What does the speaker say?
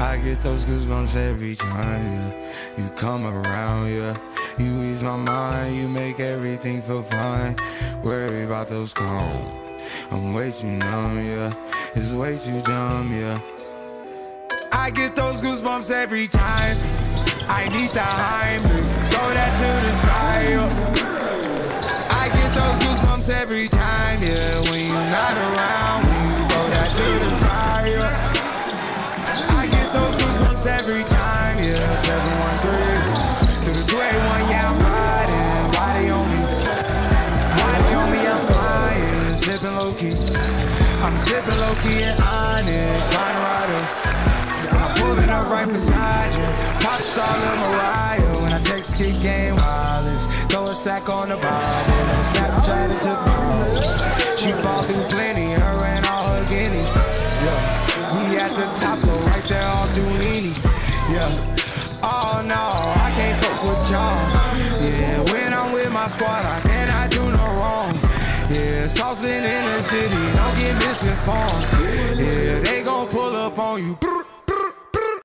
I get those goosebumps every time, yeah. You come around, yeah. You ease my mind, you make everything feel fine. Worry about those calls. I'm way too numb, yeah. It's way too dumb, yeah. I get those goosebumps every time. I need the Heimlich, throw that to the side, yeah. I get those goosebumps every time, yeah. When you're not around, when you throw that to the side, yeah. Every time, yeah, 713 through the 281, yeah, I'm riding. Why they on me? Why they on me? I'm flying, sipping low key. I'm sipping low key at Onyx, fine rider. When I'm pulling up right beside you, pop star Lil Mariah. When I text kick game wireless, throw a stack on the Bible, and a Snapchat and took my. She fall through plenty, her and all her guineas. Yeah, we at the top floor, right there, all through Henny. Yeah, oh no, I can't cope with y'all. Yeah, when I'm with my squad, I cannot do no wrong. Yeah, saucing in the city, don't get misinformed. Yeah, they gon' pull up on you.